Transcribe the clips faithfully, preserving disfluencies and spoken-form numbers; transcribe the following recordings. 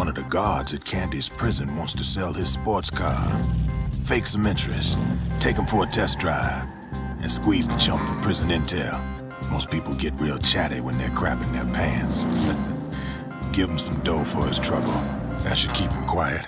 One of the guards at Candy's prison wants to sell his sports car. Fake some interest, take him for a test drive, and squeeze the chump for prison intel. Most people get real chatty when they're crapping their pants. Give him some dough for his trouble. That should keep him quiet.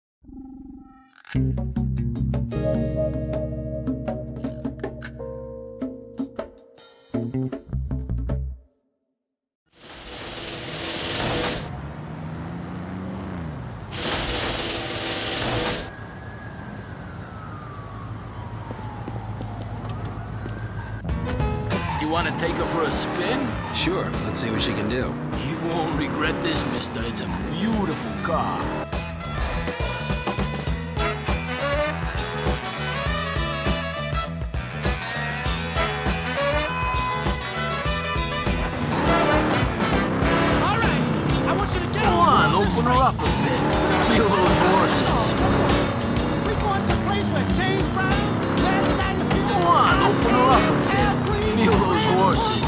You want to take her for a spin? Sure, let's see what she can do. You won't regret this, mister. It's a beautiful car. All right, I want you to get Come on, open her up a bit. Feel those horses. We going to the place where James Brown, Lance Dagger, Come on, open her up a bit. Feel those horses.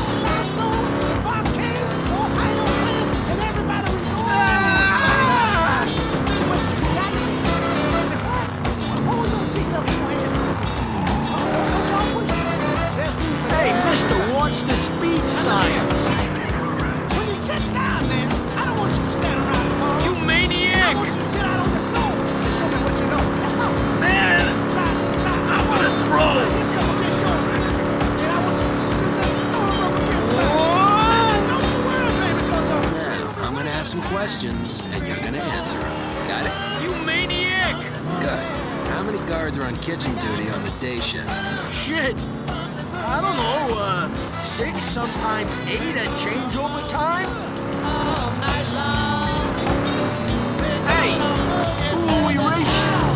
Hey, mister, watch the speed signs. When you get down, man, I don't want you to stand around alone. You maniac! I want you to get out on the floor and show me what you know. That's all. Man, I'm gonna throw. Get some of this yours, man. And I want you to throw him up against me. And don't you worry, baby, because I'm... Now, I'm gonna ask some questions, and you're gonna answer them. Got it? You maniac! Good. How many guards are on kitchen duty on the day shift? Shit! I don't know, uh, six, sometimes eight at changeover time? Hey! Who are we racing?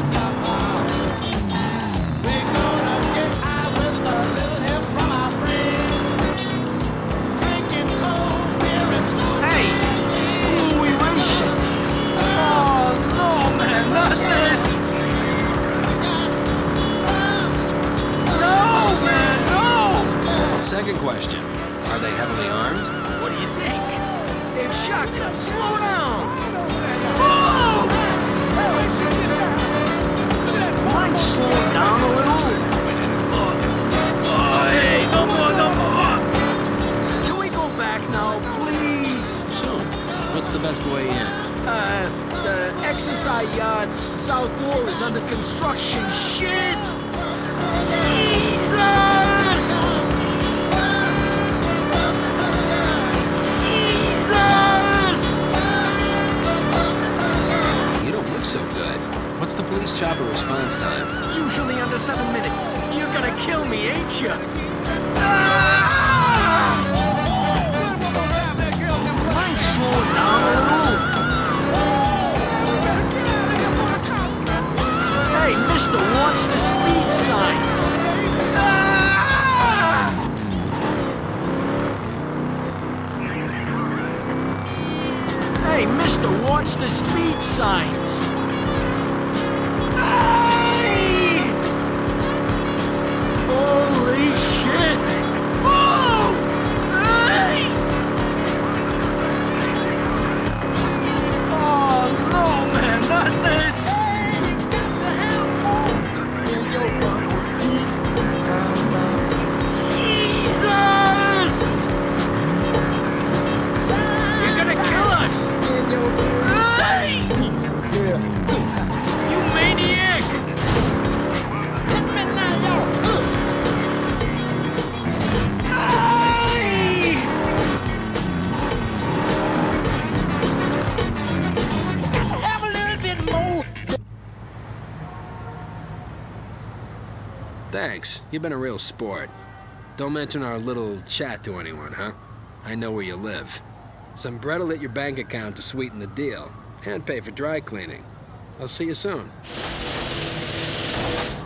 Hey! Who are we racing? Oh, no, man, not this! No, man, no! Second question. Are they heavily armed? What do you think? They've shotguns. Slow down! Whoa! Mind slowing down a little? Oh, hey, no more, no more! Can we go back now, please? Soon. What's the best way in? Uh, the exercise yard's south wall is under construction. Shit! Jesus! Jesus! You don't look so good. What's the police chopper response time? Usually under seven minutes. You're gonna kill me, ain't you? Ah! Mind slowing down a little? Hey, mister, watch the speed signs. Ah! Hey, mister, watch the speed signs. Hey! Holy shit! Oh! Hey! Oh, no, man, not this! Jesus! You're gonna kill us! Hey! You maniac! Hit me now, yo! Hey! Have a little bit more. Thanks. You've been a real sport. Don't mention our little chat to anyone, huh? I know where you live. Some bread'll hit your bank account to sweeten the deal, and pay for dry cleaning. I'll see you soon.